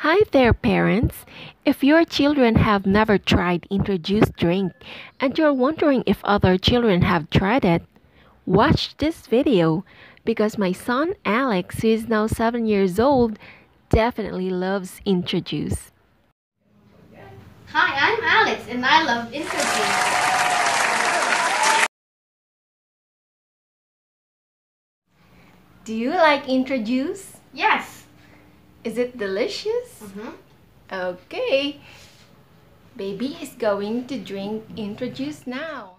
Hi there, parents! If your children have never tried Intra juice drink and you're wondering if other children have tried it, watch this video because my son Alex, who is now 7 years old, definitely loves Intra juice. Hi, I'm Alex and I love Intra juice. Do you like Intra juice? Yes. Is it delicious? Okay. Baby is going to drink Intra juice now.